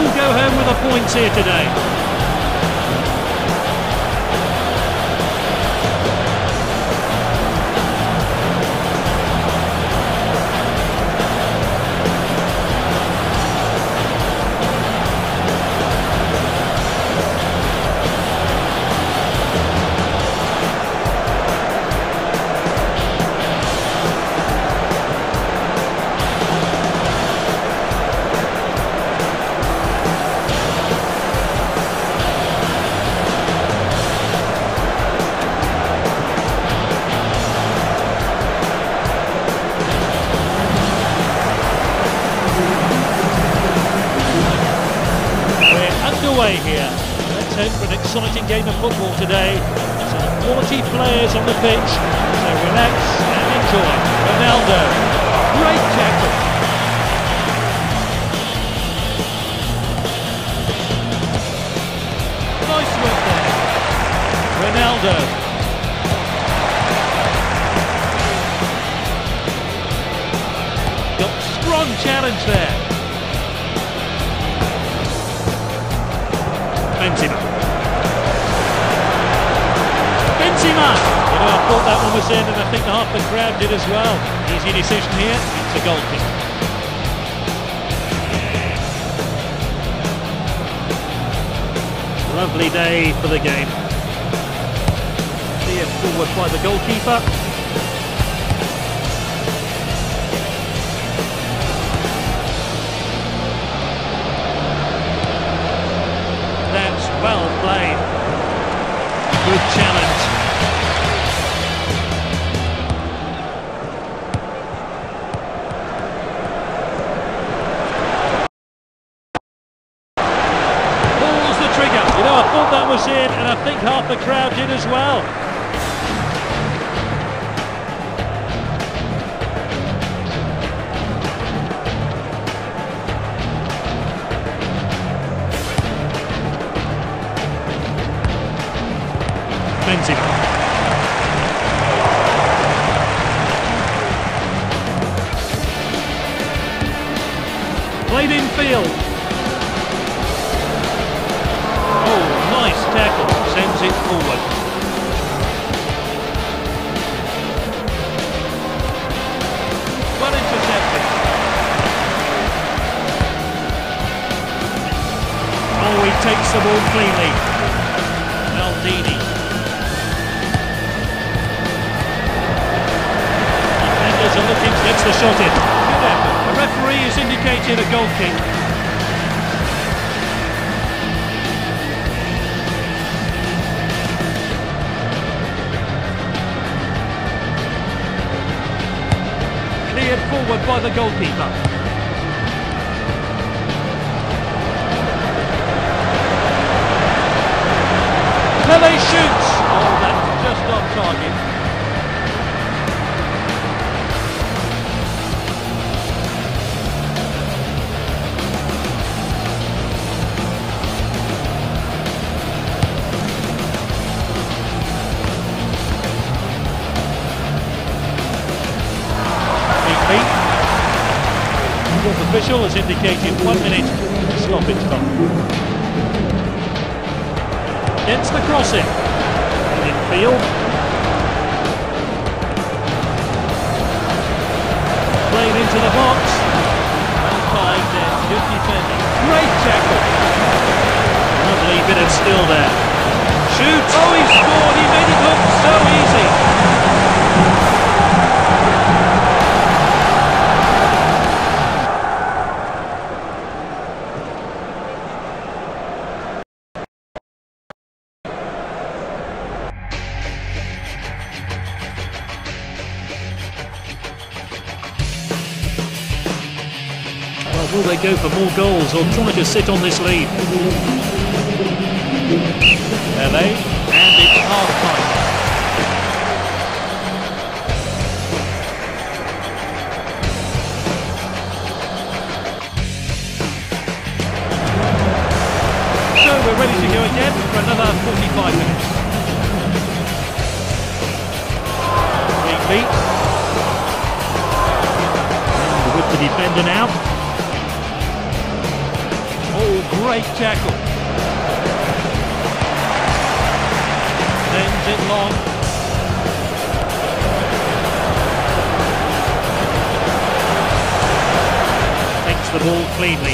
all go home with the points here today. Here. Let's hope for an exciting game of football today. Some quality players on the pitch, so relax and enjoy. Ronaldo, great tackle. Nice work there. Ronaldo. Got strong challenge there. Benzema. You know, I thought that one was in, and I think half the crowd did as well. Easy decision here. It's a goal kick. Lovely day for the game. Cleared forward by the goalkeeper. Well played. Good challenge. Pulls the trigger. You know, I thought that was in, and I think half the crowd did as well. Benzema. Played in field. Oh, nice tackle. Sends it forward. Well intercepted. Oh, he takes the ball cleanly. Maldini. Gets the shot in. Good effort. The referee has indicated a goal kick. Cleared forward by the goalkeeper. Pele shoots. Oh, that's just off target. The official has indicated 1 minute stoppage time. Gets the crossing. In field. Played into the box. Well timed there. Good defending. Great tackle. Lovely bit of skill there. Shoots. Oh, he scored. He made it look so easy. Will they go for more goals or try to sit on this lead? Pele, and it's half-time. So we're ready to go again for another 45 minutes. Big beat. And with the defender now. Oh, Great tackle. Sends it long. Takes the ball cleanly.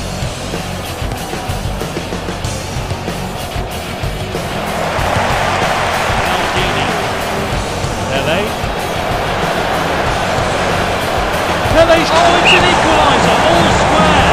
Pele's, oh, it's an equaliser, all square.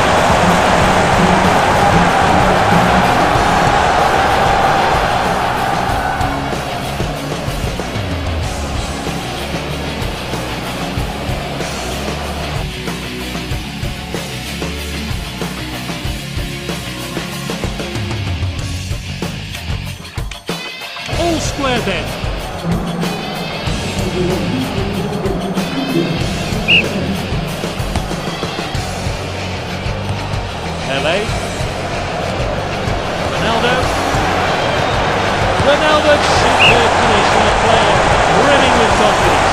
All square then. Pele. Ronaldo, superb finish from a player brimming with confidence.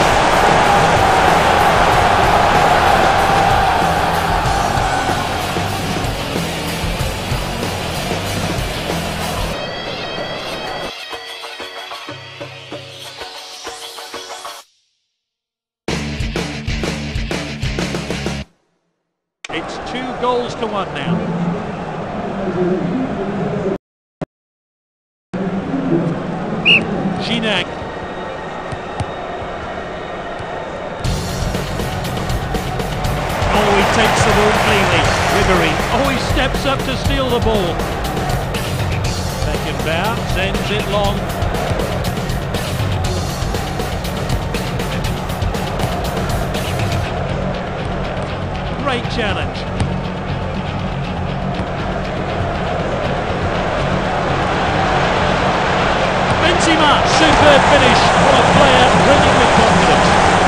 It's 2-1 now. Gignac. Oh, he takes the ball cleanly. Ribery. Oh, he steps up to steal the ball. Second bout, sends it long. Great challenge. Benzema, superb finish from a player brimming with confidence.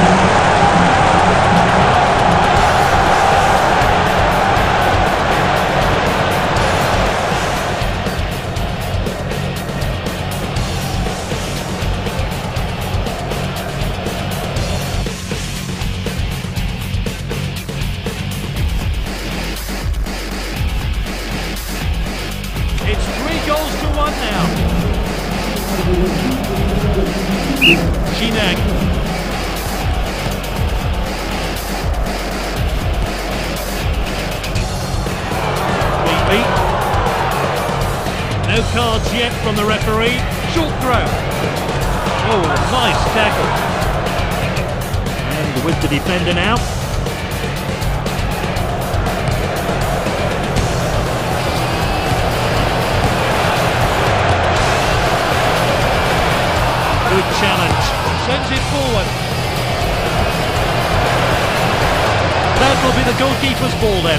It's 3-1 now. Gignac. No cards yet from the referee. Short throw. Oh, nice tackle. And with the defender now. Good challenge. Sends it forward. That will be the goalkeeper's ball then.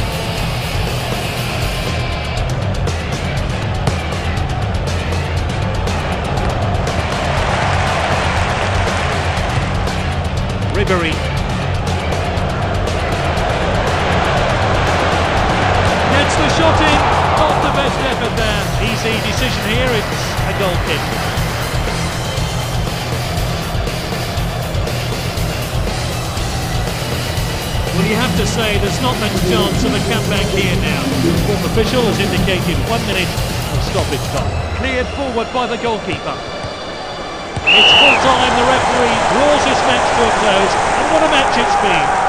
Ribery. Gets the shot in. Not the best effort there. Easy decision here. It's a goal kick. Well, you have to say there's not much chance of a comeback here now. The fourth official has indicated 1 minute of stoppage time. Cleared forward by the goalkeeper. It's full time, the referee draws this match to a close, and what a match it's been.